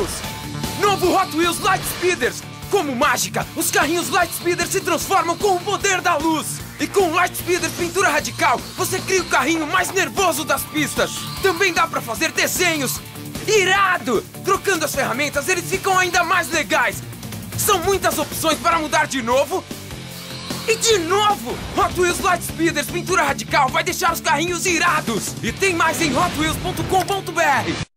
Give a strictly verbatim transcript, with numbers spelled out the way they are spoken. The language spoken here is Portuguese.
Wheels! Novo Hot Wheels Light Speeders! Como mágica, os carrinhos Light Speeders se transformam com o poder da luz! E com o Light Speeders Pintura Radical, você cria o carrinho mais nervoso das pistas! Também dá pra fazer desenhos! Irado! Trocando as ferramentas, eles ficam ainda mais legais! São muitas opções para mudar de novo! E de novo! Hot Wheels Light Speeders Pintura Radical vai deixar os carrinhos irados! E tem mais em hot wheels ponto com ponto br!